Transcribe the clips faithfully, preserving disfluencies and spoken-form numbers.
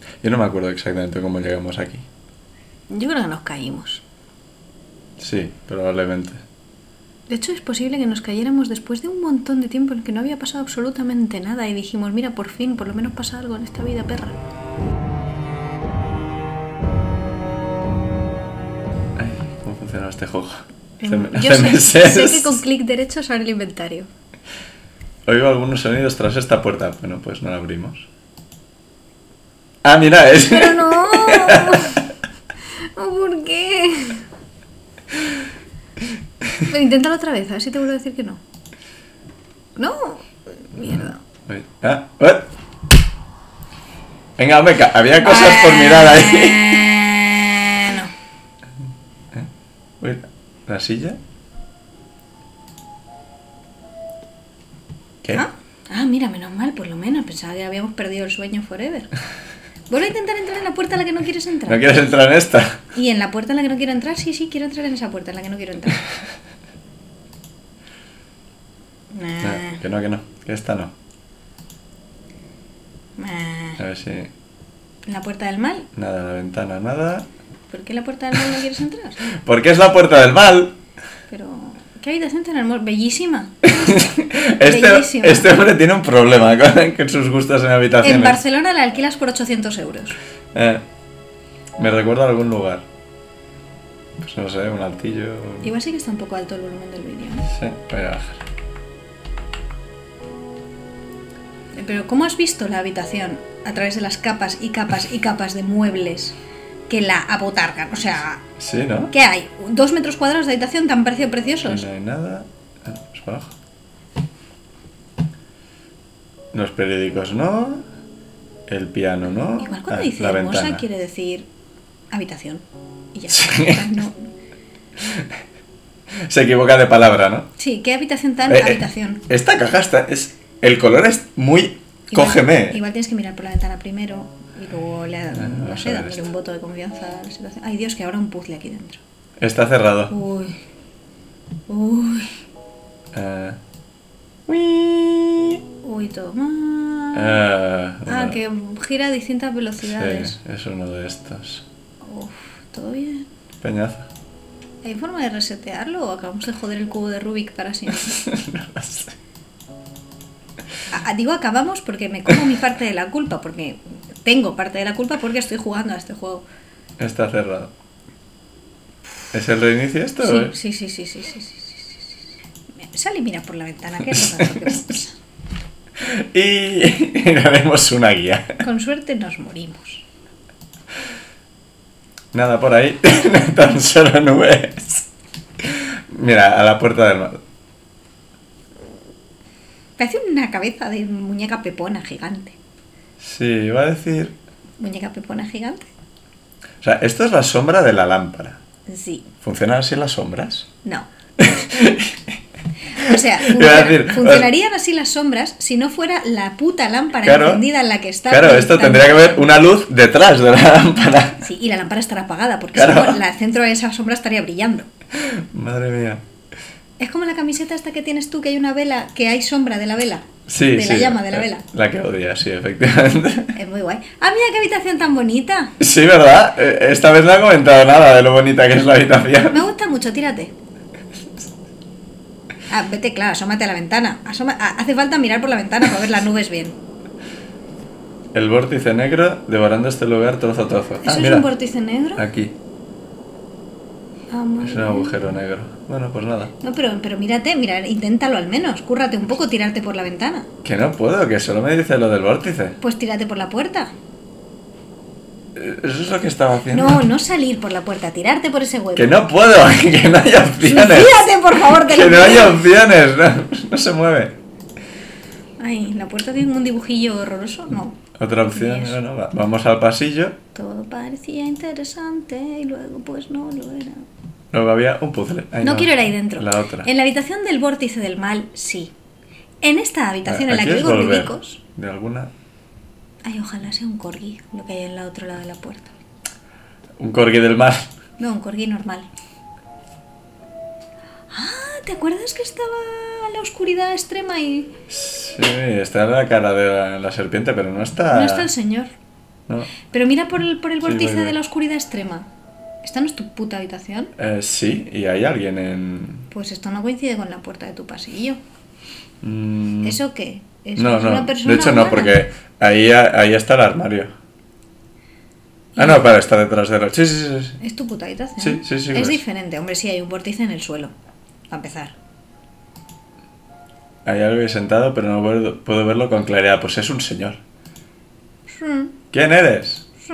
Yo no me acuerdo exactamente cómo llegamos aquí. Yo creo que nos caímos. Sí, probablemente. De hecho, es posible que nos cayéramos después de un montón de tiempo en que no había pasado absolutamente nada y dijimos, mira, por fin, por lo menos pasa algo en esta vida, perra. Ay, ¿cómo funciona este juego? Em, Hace- Yo hace sé, meses. sé que con clic derecho se abre el inventario. Oigo algunos sonidos tras esta puerta. Bueno, pues no la abrimos. Ah, mira, es... ¡Pero no! ¿O por qué? Pero inténtalo otra vez, a ver si te vuelvo a decir que no. ¡No! Mierda. Uy, ah, ué. Venga, hombre, ca- había cosas por mirar ahí. Bueno. Uy, ¿la silla? ¿Qué? ¿Ah? Ah, mira, menos mal, por lo menos. Pensaba que habíamos perdido el sueño forever. Vuelve a intentar entrar en la puerta a la que no quieres entrar. ¿No quieres entrar en esta? ¿Y en la puerta en la que no quiero entrar? Sí, sí, quiero entrar en esa puerta en la que no quiero entrar. Nah, No, que no, que no. Que esta no. nah. A ver si... ¿En la puerta del mal? Nada, la ventana, nada. ¿Por qué en la puerta del mal no quieres entrar? Porque es la puerta del mal. Pero... ¿Qué habitación tan hermosa? Bellísima. Este, Bellísima. este hombre tiene un problema con, con sus gustos en habitaciones. En Barcelona la alquilas por ochocientos euros. Eh, me recuerda a algún lugar. Pues no sé, un altillo. un- Igual sí que está un poco alto el volumen del vídeo, ¿no? Sí, voy a bajar. Pero ¿cómo has visto la habitación a través de las capas y capas y capas de muebles que la abotargan? O sea, Sí, ¿no? ¿qué hay? ¿Dos metros cuadrados de habitación tan parecido preciosos? No hay nada. Ah, pues para abajo. Los periódicos no. El piano no. Igual cuando Ah, dice la hermosa ventana. quiere decir habitación. Y ya Sí. está. No. Se equivoca de palabra, ¿no? Sí, ¿qué habitación tan Eh, eh, habitación? Esta caja está. Es, el color es muy. Igual- Cógeme. Igual tienes que mirar por la ventana primero y luego le, no vamos sé, a ver dándole esto. un voto de confianza a la situación. Ay Dios, que habrá un puzzle aquí dentro. Está cerrado. Uy. Uy. Eh, uy. Uy, todo mal. Eh, Ah, bueno, que gira a distintas velocidades. Sí, es uno de estos. Uf, todo bien. Peñazo. ¿Hay forma de resetearlo o acabamos de joder el cubo de Rubik para siempre? No lo sé. A- a- digo acabamos porque me como mi parte de la culpa, porque tengo parte de la culpa porque estoy jugando a este juego. Está cerrado. ¿Es el reinicio esto? o Sí, es? sí, sí, sí, sí, sí, sí, sí, sí, sí. Sal y mira por la ventana, que es lo tanto que pasa. Y haremos una guía. Con suerte nos morimos. Nada por ahí, tan solo nubes. Mira, a la puerta del mar. Parece una cabeza de muñeca pepona gigante. Sí, iba a decir... ¿Muñeca pepona gigante? O sea, esto es la sombra de la lámpara. Sí. ¿Funcionan así las sombras? No. O sea, Iba a funciona- decir, funcionarían así las sombras si no fuera la puta lámpara Claro. encendida en la que está. Claro, esto proyectando. tendría que haber una luz detrás de la lámpara. Sí, y la lámpara estará apagada, porque Claro. si no, la- el centro de esa sombra estaría brillando. Madre mía. Es como la camiseta esta que tienes tú, que hay una vela, que hay sombra de la vela. Sí, de sí. la llama, de la eh, vela. La que odia, sí, efectivamente. Es muy guay. ¡Ah, mira qué habitación tan bonita! Sí, ¿verdad? Eh, Esta vez no he comentado nada de lo bonita que es la habitación. Me gusta mucho, tírate. Ah, vete, claro, asómate a la ventana. Asoma- ah, hace falta mirar por la ventana para ver las nubes bien. El vórtice negro devorando este lugar trozo a trozo. ¿Eso Ah, es mira, un vórtice negro? aquí. Ah, muy Es un bien. agujero negro. Bueno, pues nada. No, pero, pero mírate, mira, inténtalo al menos. Cúrrate un poco, tirarte por la ventana. Que no puedo, que solo me dice lo del vórtice. Pues tírate por la puerta. Eh, Eso es lo que estaba haciendo. No, no salir por la puerta, tirarte por ese huevo. Que no puedo, que no hay opciones. Suicídate, por favor, te Que lo no hay pido. opciones, no, no se mueve. Ay, ¿la puerta tiene un dibujillo horroroso? No. Otra opción, Yes. bueno, va- vamos al pasillo. Todo parecía interesante y luego pues no lo era. Luego había un puzzle. Ay, No quiero ir ahí dentro. La otra. En la habitación del vórtice del mal, sí. En esta habitación en la Aquí que es oigo volver. rubicos. De alguna. Ay, ojalá sea un corgi, lo que hay en el otro lado de la puerta. Un corgi del mar. No, un corgi normal. Ah, ¿te acuerdas que estaba en la oscuridad extrema y Sí, está en la cara de la, la serpiente, pero no está. no está el señor? No. Pero mira por el, por el Sí, vórtice voy, voy. de la oscuridad extrema. ¿Esta no es tu puta habitación? Eh, sí, y hay alguien en... Pues esto no coincide con la puerta de tu pasillo. Mm, ¿Eso qué? ¿Es no, es no. una persona De hecho no, humana? porque ahí, ahí está el armario. Ah, no, para, está detrás de la... Sí, sí, sí. sí. Es tu puta habitación. Sí, sí, sí, Es pues. diferente. Hombre, sí, hay un vórtice en el suelo. Para empezar. Hay alguien sentado, pero no puedo, puedo verlo con claridad. Pues es un señor. Sí, ¿Quién eres? sí,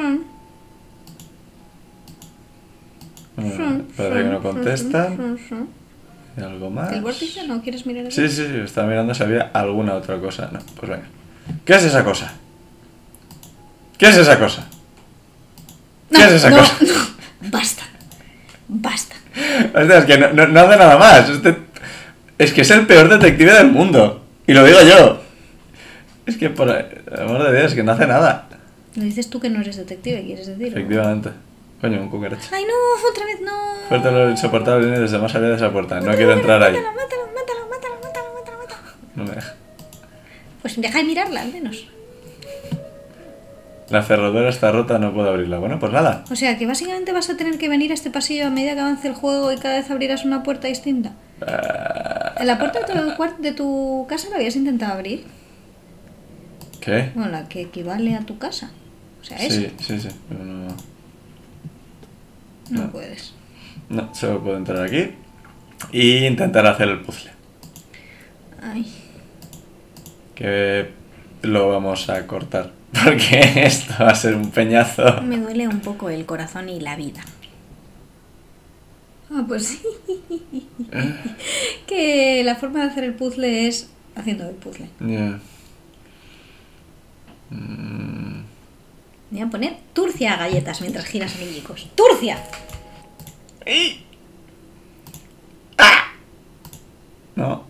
Bueno, sí, parece sí, que no sí, contestan. sí, sí. ¿Hay algo más? ¿El vórtice no quieres mirar aquí? Sí, sí, sí. Estaba mirando si había alguna otra cosa. No, pues venga. ¿Qué es esa cosa? ¿Qué es esa cosa? No, ¿Qué es esa no, cosa? no. Basta. Basta. Hostia, es que no, no, no hace nada más. Este- es que es el peor detective del mundo. Y lo digo yo. Es que por el amor de Dios, que no hace nada. Lo dices tú que no eres detective, ¿quieres decir? Efectivamente. Coño, un cucaracha. Ay, no, otra vez no. Fuerte lo insoportable viene desde más allá de esa puerta. No quiero entrar ahí. Mátalo, mátalo, mátalo, mátalo, mátalo, mátalo, mátalo. No me deja. Pues deja de mirarla, al menos. La cerradura está rota, no puedo abrirla. Bueno, pues nada. O sea, que básicamente vas a tener que venir a este pasillo a medida que avance el juego y cada vez abrirás una puerta distinta. Ah, ¿En la puerta de tu, cuart- de tu casa la habías intentado abrir? ¿Qué? Bueno, la que equivale a tu casa. O sea, esa. Sí, sí, sí. Pero no, No no. puedes. no, solo puedo entrar aquí y intentar hacer el puzzle. Ay. Que lo vamos a cortar. Porque esto va a ser un peñazo. Me duele un poco el corazón y la vida. Ah, pues sí. Que la forma de hacer el puzzle es haciendo el puzzle. Ya. Mm, Voy a poner Turcia a galletas mientras giras anillicos. ¡Turcia! ¡Ey! ¡Ah! No.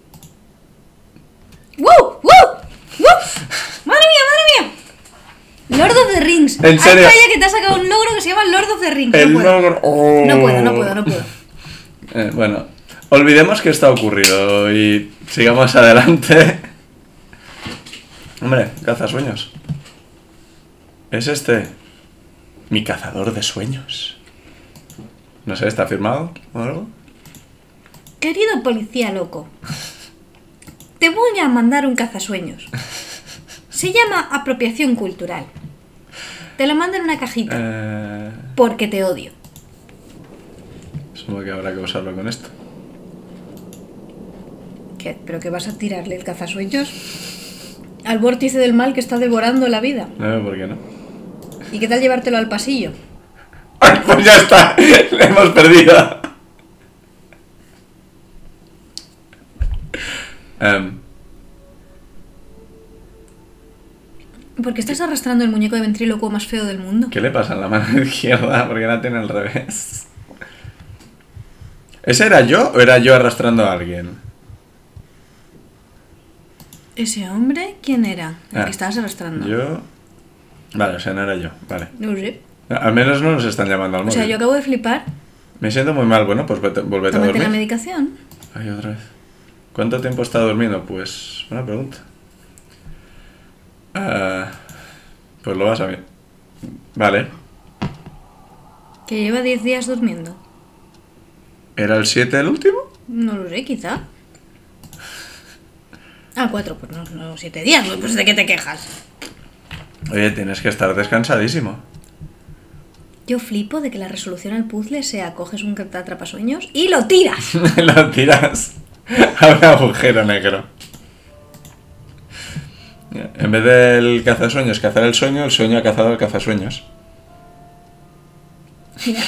¡Wow! ¡Wow! ¡Wow! ¡Madre mía, madre mía! Lord of the Rings. ¿En serio? Haz calla que te ha sacado un logro que se llama Lord of the Rings. El no, puedo. logro- Oh. no puedo, no puedo, no puedo. Eh, bueno, olvidemos que esto ha ocurrido y sigamos adelante. Hombre, cazasueños. ¿Es este mi cazador de sueños? No sé, ¿está firmado o algo? Querido policía loco, te voy a mandar un cazasueños. Se llama apropiación cultural. Te lo mando en una cajita, Eh, porque te odio. supongo que habrá que usarlo con esto. ¿Qué? ¿Pero qué vas a tirarle el cazasueños al vórtice del mal que está devorando la vida? No, ¿por qué no? ¿Y qué tal llevártelo al pasillo? ¡Ay, pues ya está! ¡Le hemos perdido! Em, Porque estás arrastrando el muñeco de ventrílocuo más feo del mundo. ¿Qué le pasa en la mano izquierda? Porque la tiene al revés. ¿Ese era yo o era yo arrastrando a alguien? ¿Ese hombre quién era? El Ah, que estabas arrastrando. Yo... Vale, o sea, no era yo. Vale. No sé. Al menos no nos están llamando al O móvil. sea, yo acabo de flipar. Me siento muy mal. Bueno, pues vete, volvete a Tómate la dormir. medicación. Ay, otra vez. ¿Cuánto tiempo he estado durmiendo? Pues... Buena pregunta. Ah, pues lo vas a ver. Vale. Que lleva diez días durmiendo. ¿Era el siete el último? No lo sé, quizá. Ah, cuatro, pues no, no, siete días. Pues ¿de qué te quejas? Oye, tienes que estar descansadísimo. Yo flipo de que la resolución al puzzle sea coges un atrapasueños y lo tiras. Lo tiras a un agujero negro. En vez del cazasueños cazar el sueño, el sueño ha cazado el cazasueños. Mira,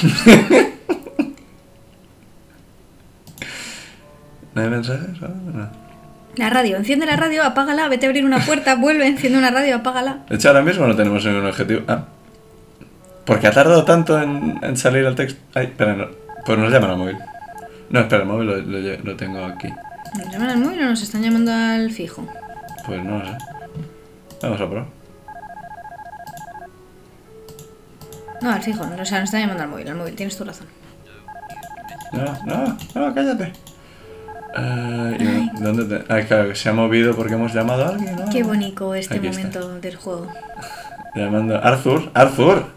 ¿No hay mensajes? No. la radio, enciende la radio, apágala, vete a abrir una puerta, vuelve, enciende una radio, apágala. De hecho, ahora mismo no tenemos ningún objetivo. Ah. ¿Por qué ha tardado tanto en, en salir el texto? Ay, espera, no. Pues nos llaman al móvil. No, espera, el móvil lo, lo, lo tengo aquí. ¿Nos llaman al móvil o nos están llamando al fijo? Pues no lo sé. Vamos a probar. No, al fijo, no, o sea, nos están llamando al móvil, al móvil, tienes tu razón. No, no, no, cállate. Eh, ¿y ¿Dónde te...? Ah, claro, que se ha movido porque hemos llamado a alguien, ¿no? Qué bonito este Aquí está. momento del juego. Llamando... Arthur, Arthur.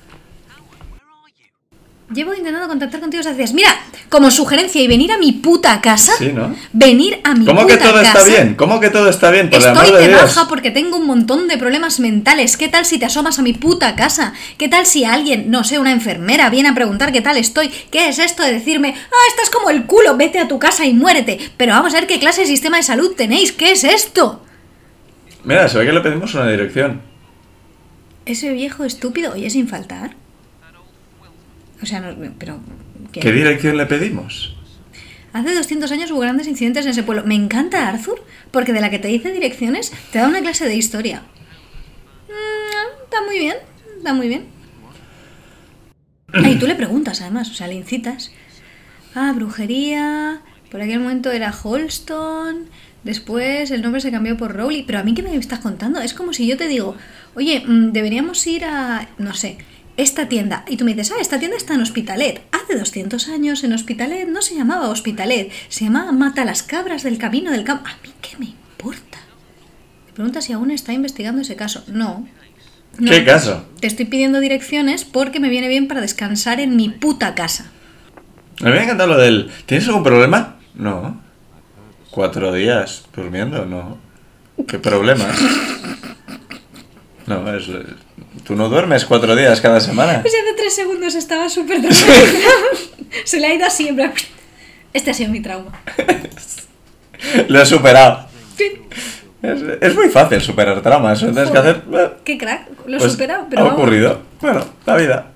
Llevo intentando contactar contigo hace días. Mira, como sugerencia y venir a mi puta casa. Sí, ¿no? Venir a mi ¿Cómo puta que todo casa. está bien? ¿Cómo que todo está bien? Por el Estoy amor de de Dios. baja porque tengo un montón de problemas mentales. ¿Qué tal si te asomas a mi puta casa? ¿Qué tal si alguien, no sé, una enfermera viene a preguntar qué tal estoy? ¿Qué es esto de decirme, ah, estás como el culo, vete a tu casa y muérete? Pero vamos a ver qué clase de sistema de salud tenéis. ¿Qué es esto? Mira, se ve que le pedimos una dirección. Ese viejo estúpido, oye, sin faltar. O sea, no, pero... ¿qué? ¿Qué dirección le pedimos? Hace doscientos años hubo grandes incidentes en ese pueblo. Me encanta Arthur, porque de la que te dice direcciones, te da una clase de historia. Mm, está muy bien, está muy bien. Ah, y tú le preguntas, además, o sea, le incitas. Ah, brujería... Por aquel momento era Holston... Después el nombre se cambió por Rowley. Pero a mí, ¿qué me estás contando? Es como si yo te digo, oye, deberíamos ir a... no sé... esta tienda, y tú me dices, ah, esta tienda está en Hospitalet. Hace doscientos años en Hospitalet no se llamaba Hospitalet, se llamaba Mata las Cabras del Camino del Campo. ¿A mí qué me importa? Te preguntas si aún está investigando ese caso. No. no ¿Qué caso? Te estoy pidiendo direcciones porque me viene bien para descansar en mi puta casa. Me había encantado lo del... ¿Tienes algún problema? No. ¿Cuatro días durmiendo? No. ¿Qué problemas? No, es... Tú no duermes cuatro días cada semana. Pues hace tres segundos estaba súper tranquila. Se le ha ido así, en plan... Este ha sido mi trauma. Lo he superado. Sí. Es, es muy fácil superar traumas. Eso tienes que hacer... eh, Qué crack, lo he pues, superado. Pero ha vamos. ocurrido. Bueno, la vida.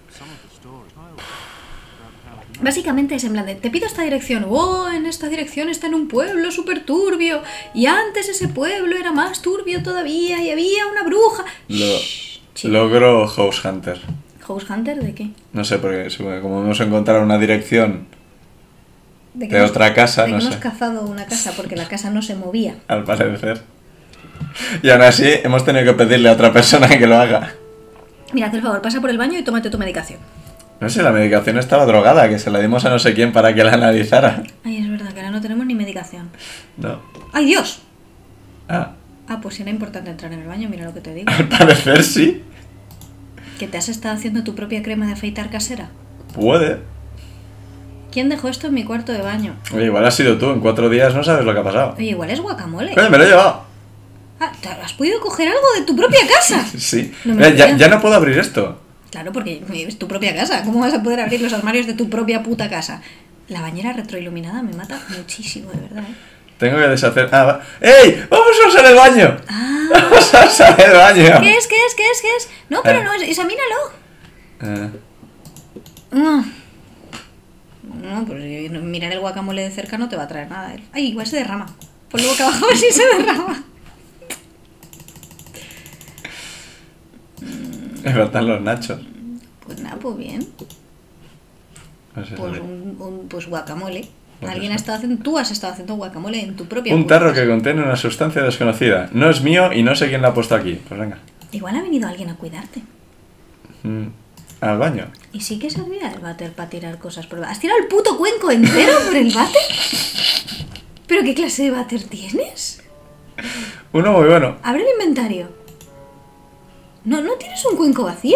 Básicamente es en plan de, te pido esta dirección. Oh, en esta dirección está en un pueblo súper turbio. Y antes ese pueblo era más turbio todavía y había una bruja. Lo, Shh, logro House Hunter. ¿House Hunter de qué? No sé, porque supongo que como hemos encontrado una dirección De, que de hemos- otra casa, de que no hemos sé, cazado una casa porque la casa no se movía. al parecer. Y aún así hemos tenido que pedirle a otra persona que lo haga. Mira, haz el favor, pasa por el baño y tómate tu medicación. No sé, la medicación estaba drogada, que se la dimos a no sé quién para que la analizara. Ay, es verdad que ahora no tenemos ni medicación. No. ¡Ay, Dios! Ah, Ah, pues si era importante entrar en el baño, mira lo que te digo. al parecer sí. ¿Que te has estado haciendo tu propia crema de afeitar casera? Puede. ¿Quién dejó esto en mi cuarto de baño? Oye, igual has sido tú, en cuatro días no sabes lo que ha pasado. Oye, igual es guacamole. Oye, me lo he llevado. Ah, ¿te has podido coger algo de tu propia casa? Sí. No me Mira, ya, creo. ya no puedo abrir esto. Claro, porque es tu propia casa. ¿Cómo vas a poder abrir los armarios de tu propia puta casa? La bañera retroiluminada me mata muchísimo, de verdad, ¿eh? Tengo que deshacer... Ah, va. ¡Ey! ¡Vamos a usar el baño! Ah, ¡Vamos a usar el baño! ¿qué es? ¿Qué es? ¿Qué es? ¿Qué es? No, pero Eh. no, es- examínalo. Eh, No. No, pues eh, mirar el guacamole de cerca no te va a traer nada. ¿eh? Ay, igual se derrama. Ponlo boca abajo a ver si se derrama. me faltan los nachos. Pues nada, pues bien. No sé, Pues sale. un, un- pues guacamole. Pues Alguien eso. ha estado haciendo, tú has estado haciendo guacamole en tu propia Un puta tarro casa. que contiene una sustancia desconocida. No es mío y no sé quién la ha puesto aquí. Pues venga. Igual ha venido alguien a cuidarte. Mm, al baño. ¿Y sí que servía el váter para tirar cosas por el váter? ¿Has tirado el puto cuenco entero por el váter? ¿Pero qué clase de váter tienes? Uno muy bueno. Abre el inventario. No, no tienes un cuenco vacío.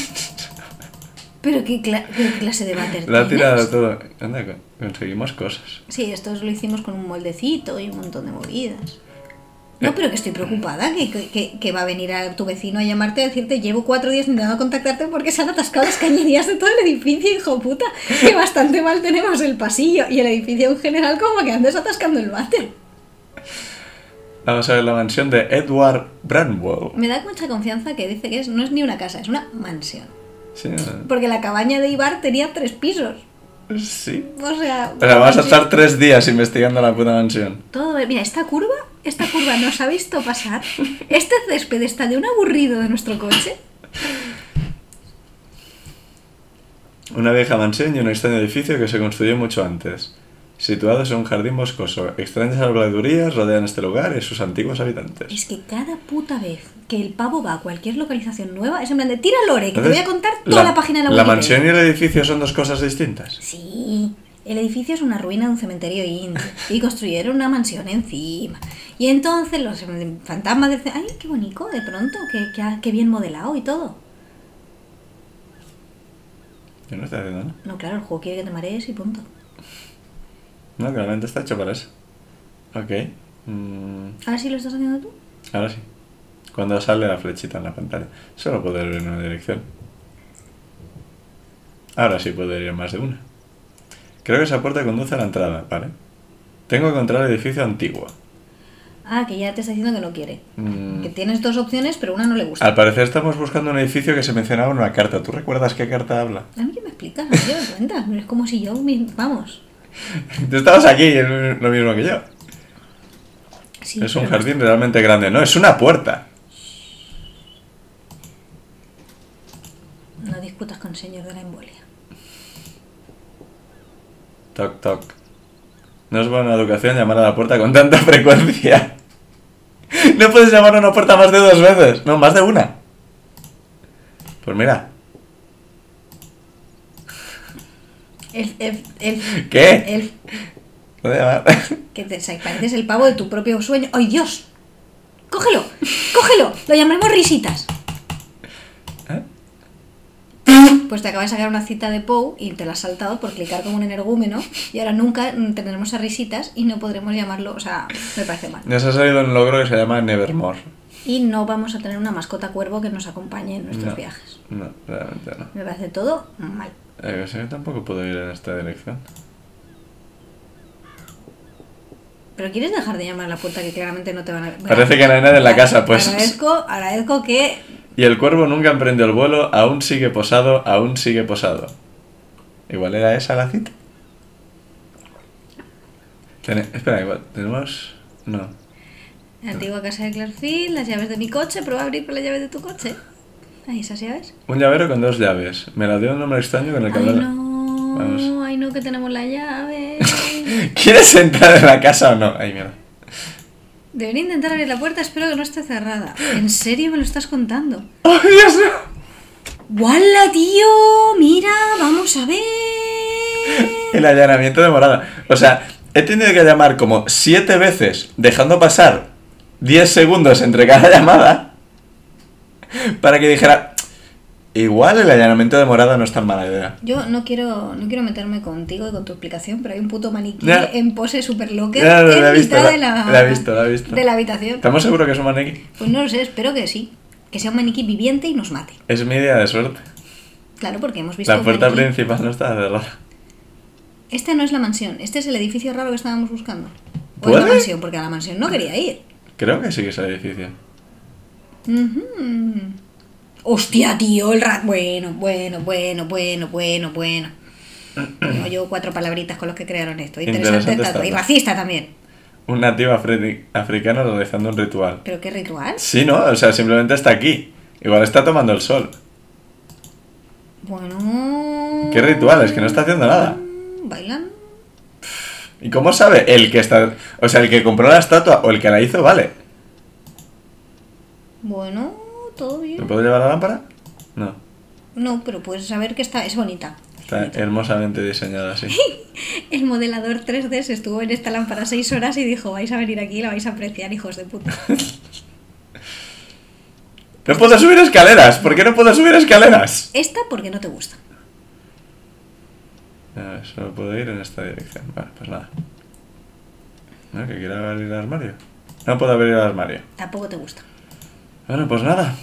¿Pero qué, cla- qué clase de váter Lo ha tienes? tirado todo. Anda, con- conseguimos cosas. Sí, esto lo hicimos con un moldecito y un montón de movidas. No, pero que estoy preocupada, que, que, que va a venir a tu vecino a llamarte a decirte llevo cuatro días intentando contactarte porque se han atascado las cañerías de todo el edificio, hijo puta. Que bastante mal tenemos el pasillo y el edificio en general como que andes atascando el váter. Vamos a ver la mansión de Edward Branwell. Me da mucha confianza que dice que es, no es ni una casa, es una mansión. Sí, no- Porque la cabaña de Ibar tenía tres pisos. sí. O sea... Pero vamos a estar tres días investigando la puta mansión. Todo, mira, esta curva, esta curva nos ha visto pasar. Este césped está de un aburrido de nuestro coche. Una vieja mansión y un extraño edificio que se construyó mucho antes. Situados en un jardín boscoso, extrañas habladurías rodean este lugar y sus antiguos habitantes. Es que cada puta vez que el pavo va a cualquier localización nueva, es en plan de tira lore, que te voy Entonces, a contar toda la, página de la ¿La Wikipedia. mansión y el edificio son dos cosas distintas? Sí, el edificio es una ruina de un cementerio indio y construyeron una mansión encima. Y entonces los fantasmas dicen, ay, qué bonito, de pronto, qué, qué, qué bien modelado y todo. Yo no estoy haciendo nada. No, claro, el juego quiere que te marees y punto. No, claramente está hecho para eso. Ok. Mm, ¿Ahora sí lo estás haciendo tú? ahora sí. Cuando sale la flechita en la pantalla. Solo puedo ir en una dirección. Ahora sí puedo ir en más de una. Creo que esa puerta conduce a la entrada, ¿vale? Tengo que encontrar el edificio antiguo. Ah, que ya te está diciendo que no quiere. Mm, Que tienes dos opciones, pero una no le gusta. al parecer estamos buscando un edificio que se mencionaba en una carta. ¿Tú recuerdas qué carta habla? A mí que me explicas, no te das cuenta. Es como si yo, mi- vamos. Tú estabas aquí, es lo mismo que yo. Sí, Es un pero jardín realmente grande. No, es una puerta. No, no discutas con el señor de la embolia. Toc, toc. No es buena educación llamar a la puerta con tanta frecuencia. No puedes llamar a una puerta más de dos veces. No, más de una. Pues mira. El, el, el, ¿Qué? el, Puedo llamar. que te o pareces el pavo de tu propio sueño. ¡Ay, Dios! ¡Cógelo! ¡Cógelo! Lo llamaremos risitas. ¿Eh? Pues te acabas de sacar una cita de Poe y te la has saltado por clicar como un energúmeno y ahora nunca tendremos a risitas y no podremos llamarlo, o sea, me parece mal. Nos ha salido un logro que se llama Nevermore. Y no vamos a tener una mascota cuervo que nos acompañe en nuestros No. viajes. No, realmente no. Me parece todo mal. Eh, yo tampoco puedo ir en esta dirección. Pero ¿quieres dejar de llamar a la puerta que claramente no te van a... Parece que no hay nadie en la casa, pues. Agradezco, agradezco que... Y el cuervo nunca emprendió el vuelo, aún sigue posado, aún sigue posado. Igual era esa la cita. Tene- espera, igual, tenemos... No. La antigua casa de Clarfield, las llaves de mi coche, prueba a abrir por las llaves de tu coche. Ahí, esas llaves. Un llavero con dos llaves. Me la dio un nombre extraño con el que Ay, hablaba- no, Vamos. ay, no, que tenemos la llave. ¿Quieres entrar en la casa o no? Ay, mierda. Debería intentar abrir la puerta, espero que no esté cerrada. ¿En serio me lo estás contando? ¡Ay, Dios mío! ¡Wala, tío! Mira, vamos a ver. El allanamiento de morada. O sea, he tenido que llamar como siete veces, dejando pasar diez segundos entre cada llamada, para que dijera... Igual el allanamiento de morada no es tan mala idea. Yo no quiero, no quiero meterme contigo y con tu explicación, pero hay un puto maniquí Ya. en pose super locker Ya, lo- en la he visto, mitad la- de la, la he visto, la he visto. de la habitación. ¿Estamos seguros que es un maniquí? Pues no lo sé, espero que sí. Que sea un maniquí viviente y nos mate. Es mi día de suerte. Claro, porque hemos visto La un puerta maniquí. principal no está cerrada. Este no es la mansión, este es el edificio raro que estábamos buscando. O es ¿Puede? la mansión, porque a la mansión no quería ir. Creo que sí que es el edificio. Ujú. Hostia, tío, el rat. Bueno, bueno, bueno, bueno, bueno, bueno. No, yo cuatro palabritas con los que crearon esto. Interesante, Interesante tanto. Y está. racista también. Un nativo afri- africano realizando un ritual. ¿Pero qué ritual? Sí, ¿no? O sea, simplemente está aquí. Igual está tomando el sol. Bueno. ¿Qué ritual? Es que no está haciendo nada. ¿Bailan? ¿Y cómo sabe? El que está... O sea, el que compró la estatua o el que la hizo, vale. Bueno, todo ¿Me bien. puedo llevar la lámpara? No. No, pero puedes saber que está, es bonita. Está hermosamente diseñada así. El modelador tres D se estuvo en esta lámpara seis horas y dijo, vais a venir aquí y la vais a apreciar, hijos de puta. ¡No puedo subir escaleras! ¿Por qué no puedo subir escaleras? Esta porque no te gusta. A ver, solo puedo ir en esta dirección. Vale, pues nada. ¿No? ¿Que quiero abrir el armario? No puedo abrir el armario. Tampoco te gusta. Bueno, pues nada.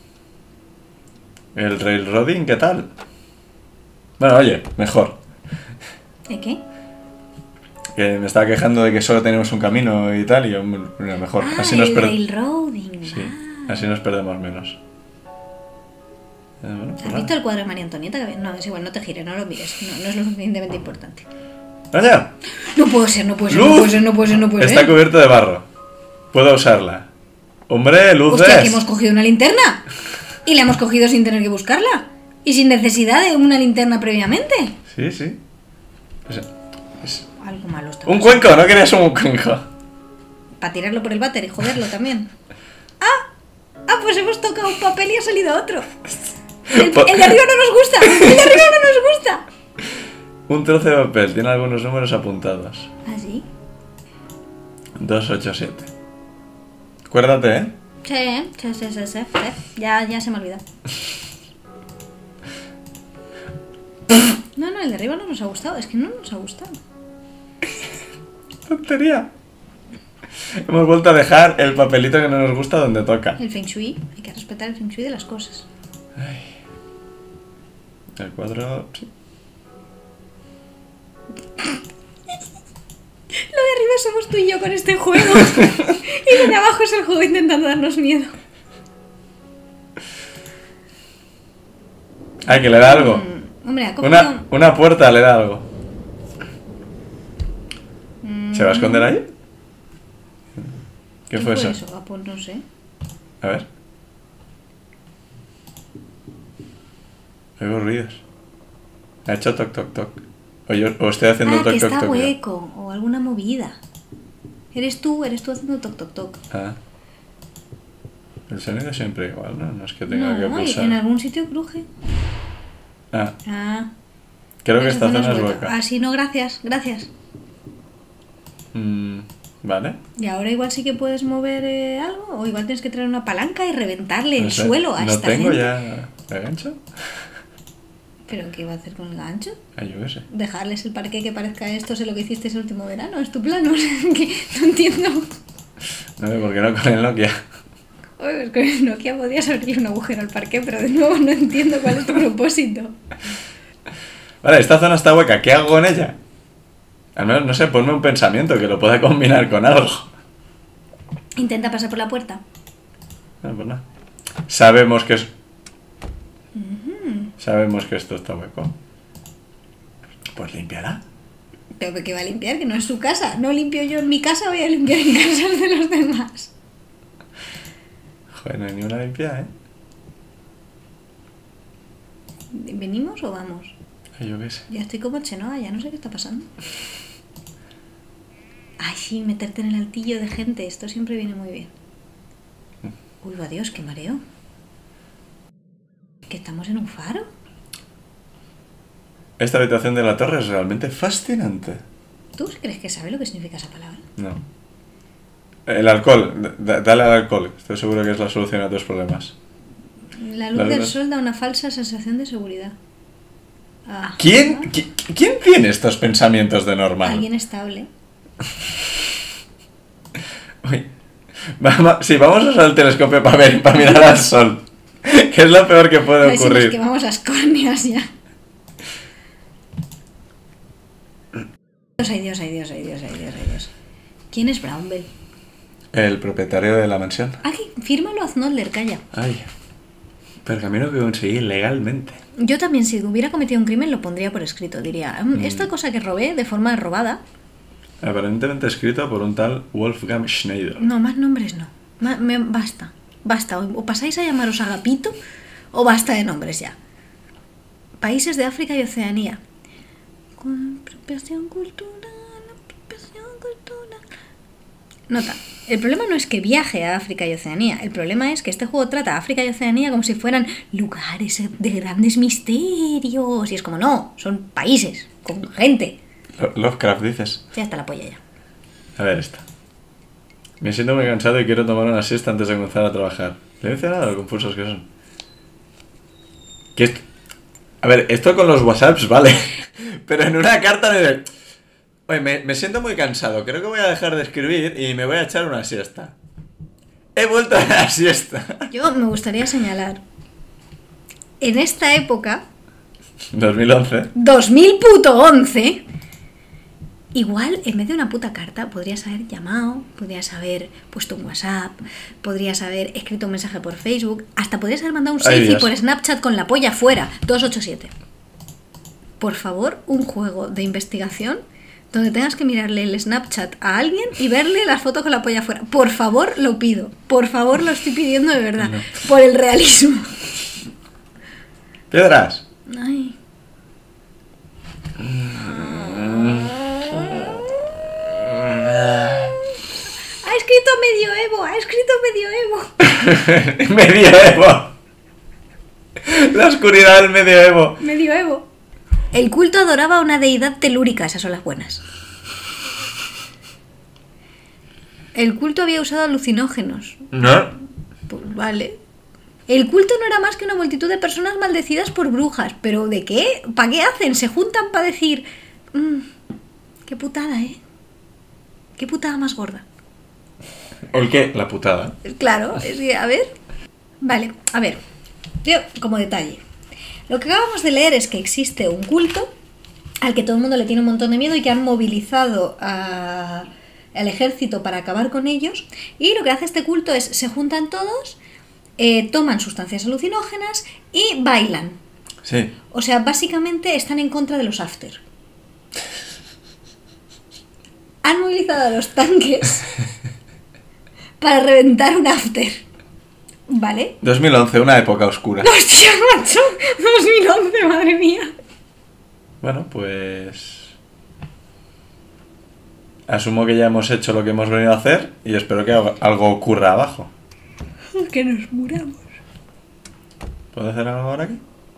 El railroading, ¿qué tal? Bueno, oye, mejor. ¿Eh, qué? Que me estaba quejando de que solo tenemos un camino y tal, y yo, bueno, mejor. Ah, Así nos el perdemos. railroading. Sí, ah. así nos perdemos menos. Eh, bueno, pues ¿Has nada. visto el cuadro de María Antonieta? Que había- No, es igual, no te gires, no lo mires. No, no es lo suficientemente importante. ¡Vaya! No puede ser, no puede ser, ¡Luz! no puede ser, no puede ser, no puede Está ser. cubierto de barro. Puedo usarla. ¡Hombre, luces! Hostia, que hemos cogido una linterna. Y la hemos cogido sin tener que buscarla. Y sin necesidad de una linterna previamente. Sí, sí. Es- es- Algo malo está. Un cuenco, no querías un cuenco. Para tirarlo por el váter y joderlo también. ¡Ah! ¡Ah, pues hemos tocado un papel y ha salido otro! El, el de arriba no nos gusta. El de arriba no nos gusta. Un trozo de papel, tiene algunos números apuntados. ¿Ah, sí? doscientos ochenta y siete. Acuérdate, ¿eh? Sí, sí, sí, sí, sí, sí. Ya, ya se me olvida. No, no, el de arriba no nos ha gustado. Es que no nos ha gustado. Tontería. Hemos vuelto a dejar el papelito que no nos gusta donde toca. El Feng Shui. Hay que respetar el Feng Shui de las cosas. Ay. El cuadro... sí. Lo de arriba somos tú y yo con este juego. Y lo de abajo es el juego intentando darnos miedo. Ay, que le da algo. Mm, hombre, ha cogido... Una, una puerta le da algo. Mm, ¿Se va a esconder ahí? ¿Qué, ¿Qué fue, eso? Ah, pues no sé. A ver. Oigo ruidos. Ha hecho toc toc toc. O, yo, o estoy haciendo Ah, toc que toc está toc. ya. hueco. O alguna movida. Eres tú, eres tú haciendo toc toc toc. Ah. El sonido es siempre igual, ¿no? No es que tenga que No, pulsar. en algún sitio cruje. Ah, Ah. creo que esa esta zona zona es hueca. hueca. Ah, sí, no, gracias, gracias. Mm, vale. Y ahora igual sí que puedes mover eh, algo. O igual tienes que traer una palanca y reventarle el No sé, suelo a No esta tengo gente. ya el gancho. ¿Pero qué iba a hacer con el gancho? Ah, yo qué sé. Dejarles el parque que parezca esto, sé lo que hiciste ese último verano, es tu plan, o sea, que no entiendo. No sé por qué no con el Nokia. Oye, es que con el Nokia podías abrirle un agujero al parque, pero de nuevo no entiendo cuál es tu propósito. Vale, esta zona está hueca. ¿Qué hago con ella? Al menos, no sé, ponme un pensamiento que lo pueda combinar con algo. Intenta pasar por la puerta. No, pues nada. Sabemos que es... Sabemos que esto está hueco. Pues limpiará. Pero ¿qué va a limpiar? Que no es su casa. No limpio yo en mi casa, voy a limpiar en casas de los demás. Joder, no hay ni una limpiada, ¿eh? ¿Venimos o vamos? Ay, yo qué sé. Ya estoy como Chenoa, ya no sé qué está pasando. Ay, sí, meterte en el altillo de gente, esto siempre viene muy bien. Uy, va Dios, qué mareo. ¿Que estamos en un faro? Esta habitación de la torre es realmente fascinante. ¿Tú crees que sabes lo que significa esa palabra? No. El alcohol. D- dale al alcohol. Estoy seguro que es la solución a tus problemas. La luz La del luz- sol da una falsa sensación de seguridad. Ah, ¿Quién, qui- ¿Quién tiene estos pensamientos de normal? Alguien estable. Uy. Vamos, sí, vamos a usar el telescopio para ver, para mirar al sol. Que es lo peor que A puede ver si nos ocurrir. quemamos las córneas ya. Ay Dios, ay Dios, ay Dios, ay Dios, ay Dios. ¿Quién es Brownbell? El propietario de la mansión. Aquí, fírmalo a Znodler, calla. Ay. Pergamino que conseguí legalmente. Yo también, si hubiera cometido un crimen, lo pondría por escrito. Diría, "Mm, esta cosa que robé de forma robada". Aparentemente escrito por un tal Wolfgang Schneider. No, más nombres no. Ma- me- basta, basta. O, o pasáis a llamaros Agapito o basta de nombres ya. Países de África y Oceanía. Con apropiación cultural, apropiación cultural. Nota, el problema no es que viaje a África y Oceanía. El problema es que este juego trata a África y Oceanía como si fueran lugares de grandes misterios. Y es como, no, son países con gente. Lo- Lovecraft, dices. Ya está la polla ya. A ver esta. Me siento muy cansado y quiero tomar una siesta antes de comenzar a trabajar. ¿Le he mencionado lo confusos que son? ¿Qué es? A ver, esto con los WhatsApps, vale. Pero en una carta de... Oye, me, me siento muy cansado. Creo que voy a dejar de escribir y me voy a echar una siesta. He vuelto a la siesta. Yo me gustaría señalar, en esta época, dos mil once. dos mil once, igual en vez de una puta carta podrías haber llamado, podrías haber puesto un WhatsApp, podrías haber escrito un mensaje por Facebook, hasta podrías haber mandado un Ay, selfie Dios. por Snapchat con la polla fuera. dos ocho siete. Por favor, un juego de investigación donde tengas que mirarle el Snapchat a alguien y verle las fotos con la polla fuera. Por favor, lo pido. Por favor, lo estoy pidiendo de verdad. No. Por el realismo. Piedras. Ay. Ha escrito medioevo, ha escrito medioevo. Medioevo. La oscuridad del medioevo. Medioevo. El culto adoraba a una deidad telúrica, esas son las buenas. El culto había usado alucinógenos. No. Pues vale. El culto no era más que una multitud de personas maldecidas por brujas. ¿Pero de qué? ¿Para qué hacen? Se juntan para decir... Mmm, qué putada, ¿eh? Qué putada más gorda. ¿El qué? La putada. Claro, es que, a ver... Vale, a ver. Yo, como detalle. Lo que acabamos de leer es que existe un culto al que todo el mundo le tiene un montón de miedo y que han movilizado a... al ejército para acabar con ellos, y lo que hace este culto es, se juntan todos, eh, toman sustancias alucinógenas y bailan. Sí. O sea, básicamente están en contra de los after. Han movilizado a los tanques para reventar un after. ¿Vale? dos mil once, una época oscura. ¡Hostia, macho! dos mil once, madre mía. Bueno, pues... Asumo que ya hemos hecho lo que hemos venido a hacer y espero que algo ocurra abajo. Que nos muramos. ¿Puedo hacer algo ahora aquí?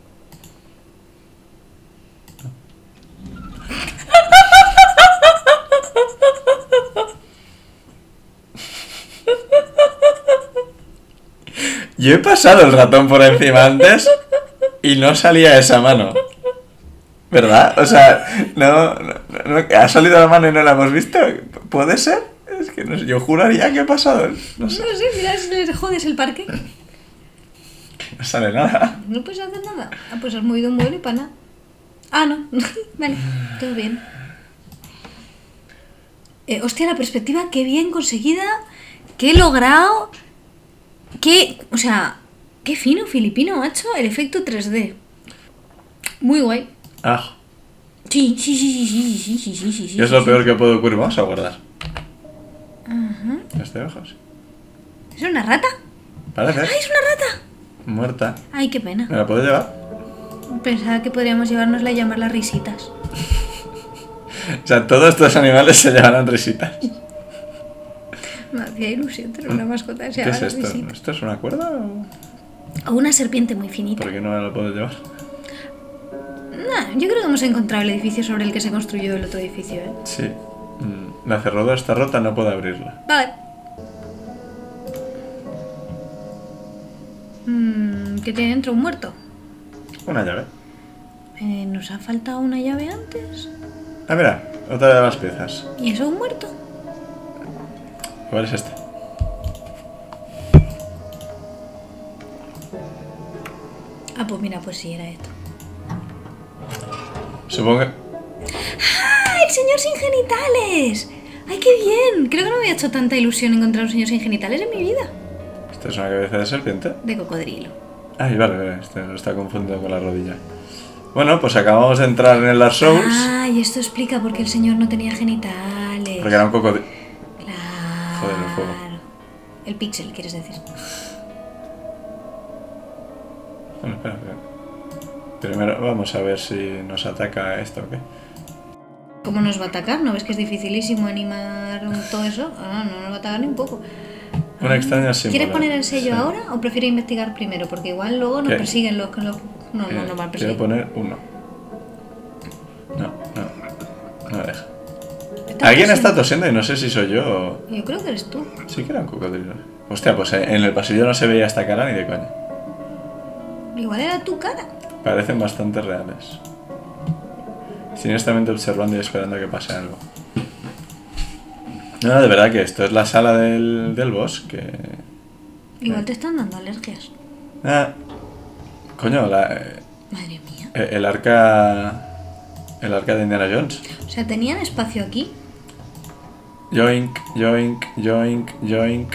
Yo he pasado el ratón por encima antes y no salía esa mano. ¿Verdad? O sea, no, no, no, ha salido la mano y no la hemos visto. ¿Puede ser? Es que no sé, yo juraría que ha pasado. No sé. No sé, mira si les jodes el parque. No sale nada. No puedes hacer nada. Ah, pues has movido un mueble para nada. Ah, no. Vale, todo bien. Eh, hostia, la perspectiva, qué bien conseguida. Qué he logrado. Qué, o sea, qué fino filipino, macho. El efecto tres D. Muy guay. Ah. Sí, sí, sí, sí, sí, sí, sí, sí, sí, sí. ¿Qué es lo sí, peor sí. que puede ocurrir? Vamos a guardar. Ajá. Este ojos. ¿Es una rata? Parece. ¡Ay, es una rata! Muerta. Ay, qué pena. ¿Me la puedo llevar? Pensaba que podríamos llevárnosla y llamarla risitas. O sea, todos estos animales se llaman risitas. Me hacía ilusión tener una mascota que se ¿Qué es llamara esto? risita. ¿Esto es una cuerda o...? O una serpiente muy finita. ¿Por qué no me la puedo llevar? Nah, yo creo que hemos encontrado el edificio sobre el que se construyó el otro edificio, ¿eh? Sí. Mm, La cerradura está rota, no puedo abrirla. Vale. Mm, ¿Qué tiene dentro? ¿Un muerto? Una llave. Eh, ¿Nos ha faltado una llave antes? Ah, mira, otra de las piezas. ¿Y eso un muerto? ¿Cuál es este? Ah, pues mira, pues sí, era esto. Supongo que... ¡Ah, el señor sin genitales! ¡Ay, qué bien! Creo que no me había hecho tanta ilusión encontrar un señor sin genitales en mi vida. ¿Esto es una cabeza de serpiente? De cocodrilo. Ay, vale, vale, este lo está confundiendo con la rodilla. Bueno, pues acabamos de entrar en el Dark Souls. Ah, y esto explica por qué el señor no tenía genitales. Porque era un cocodrilo. Claro. Joder, el fuego. El píxel, quieres decir. Bueno, espera, espera. Primero vamos a ver si nos ataca esto o qué. ¿Cómo nos va a atacar? ¿No ves que es dificilísimo animar un- todo eso? Ah, no nos va a atacar ni un poco. Una extraña símbolo. ¿Quieres poner el sello Sí. ahora o prefieres investigar primero? Porque igual luego nos ¿Qué? persiguen los... los... No, Eh, no, no van Quiero a perseguir. poner uno. No, no. No me deja. Está Alguien tosiendo. está tosiendo y no sé si soy yo o... Yo creo que eres tú. Sí que era un cocodrilo. Hostia, pues en el pasillo no se veía esta cara ni de coña. Igual era tu cara. Parecen bastante reales. Siniestamente observando y esperando a que pase algo. No, de verdad que esto es la sala del, del boss, que... Igual te están dando alergias. Ah, coño, la, eh, Madre mía. el arca... El arca de Indiana Jones. O sea, tenían espacio aquí. Yoink, yoink, yoink, yoink.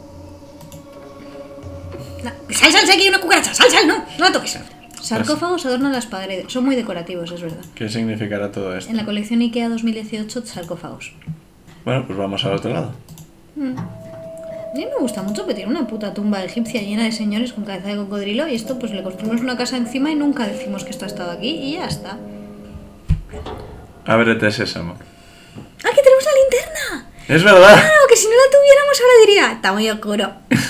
No. ¡Sal, sal, sal, que hay una cucaracha! ¡Sal, sal! ¡No! ¡No la toques! Sarcófagos adornan las paredes. Son muy decorativos, es verdad. ¿Qué significará todo esto? En la colección IKEA dos mil dieciocho, sarcófagos. Bueno, pues vamos al otro lado. Mm. A mí me gusta mucho que tiene una puta tumba egipcia llena de señores con cabeza de cocodrilo y esto pues le construimos una casa encima y nunca decimos que esto ha estado aquí y ya está. Ábrete sésamo. ¡Ah, que tenemos la linterna! ¡Es verdad! ¡Claro! Que si no la tuviéramos ahora diría, está muy oscuro.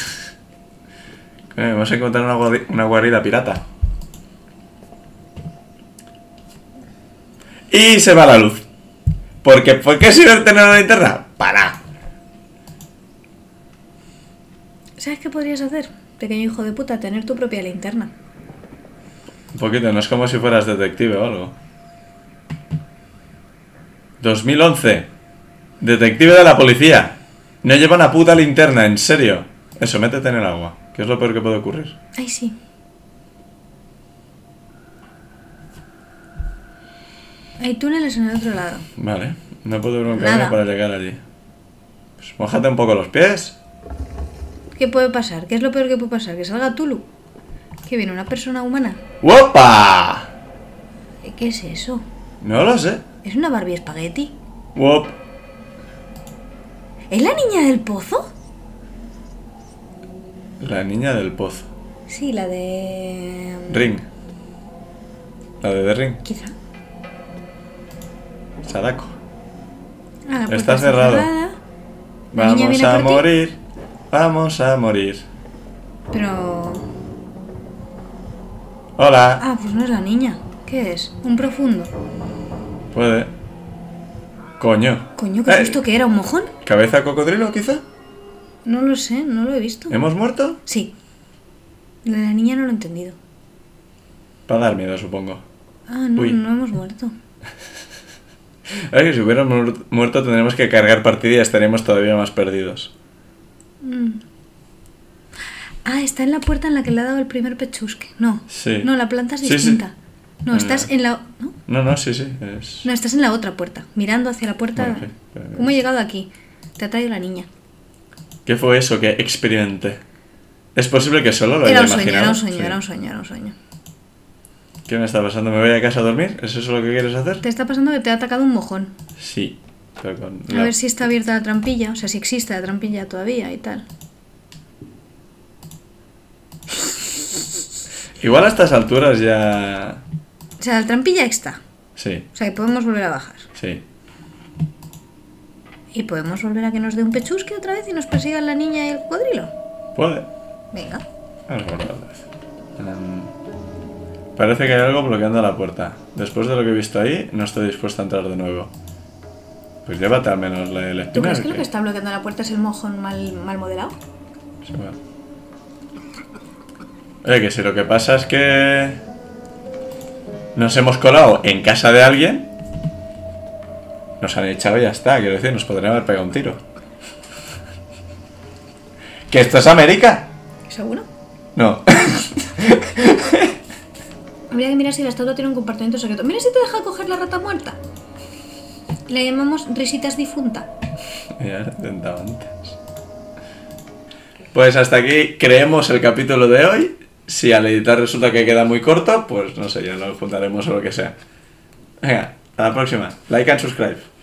Eh, Hemos encontrado una, guardi- una guarida pirata. Y se va la luz. Porque, ¿por qué sirve tener una linterna? Para. podrías hacer, pequeño hijo de puta, tener tu propia linterna. Un poquito, no es como si fueras detective o algo. dos mil once. Detective de la policía. No lleva una puta linterna, en serio. Eso, métete en el agua, que es lo peor que puede ocurrir. Ay, sí. Hay túneles en el otro lado. Vale, no puedo ver un Nada. camino para llegar allí. Pues mójate un poco los pies. ¿Qué puede pasar? ¿Qué es lo peor que puede pasar? ¿Que salga Tulu? ¿Que viene una persona humana? ¡Wopa! ¿Qué es eso? No lo sé. ¿Es una Barbie espagueti? Wop. ¿Es la niña del pozo? La niña del pozo. Sí, la de... Ring. La de The Ring. Quizá. Sadako. Ah, la puerta Está cerrado. cerrada. La niña Vamos viene a por ti. morir. Vamos a morir. Pero... Hola. Ah, pues no es la niña. ¿Qué es? Un profundo. Puede. Coño. Coño, ¿qué Eh, susto que era? ¿Un mojón? ¿Cabeza de cocodrilo, quizá? No lo sé, no lo he visto. ¿Hemos muerto? Sí. Lo de la niña no lo he entendido. Para dar miedo, supongo. Ah, no, Uy. no hemos muerto. Es que si hubiéramos muerto tendremos que cargar partida y estaríamos todavía más perdidos. Mm. Ah, está en la puerta en la que le ha dado el primer pechusque. No. Sí. No, la planta es Sí, sí. distinta. No, Ah. estás en la... ¿No? No, no, sí, sí. Es... No, estás en la otra puerta, mirando hacia la puerta. Bueno, sí, pero- ¿Cómo he llegado aquí? Te ha traído la niña. ¿Qué fue eso que experimenté? Es posible que solo lo Era haya un sueño, imaginado. era un sueño, Sí. era un sueño, era un sueño. ¿Qué me está pasando? ¿Me voy a casa a dormir? ¿Es eso lo que quieres hacer? Te está pasando que te ha atacado un mojón. Sí. Pero con A la- ver si está abierta la trampilla, o sea, si existe la trampilla todavía y tal. Igual a estas alturas ya... O sea, la trampilla está. Sí, O sea, que podemos volver a bajar. sí. Y podemos volver a que nos dé un pechusque otra vez y nos persigan la niña y el cocodrilo. Puede. Venga. Vamos a volver otra vez. Em, parece que hay algo bloqueando la puerta. Después de lo que he visto ahí, no estoy dispuesto a entrar de nuevo. Pues llévate al menos la el ¿Tú crees espina, que lo que está bloqueando la puerta es el mojón mal, mal modelado? Sí, bueno. Oye, que si lo que pasa es que nos hemos colado en casa de alguien, nos han echado y ya está. Quiero decir, nos podrían haber pegado un tiro. ¿Que esto es América? ¿Seguro? No. Habría que mirar si la estatua tiene un compartimento secreto. Mira si te deja coger la rata muerta. La llamamos risitas difunta. Ya lo he intentado antes. Pues hasta aquí creemos el capítulo de hoy. Si al editar resulta que queda muy corto, pues no sé, ya lo juntaremos o lo que sea. Venga, hasta la próxima. Like and subscribe.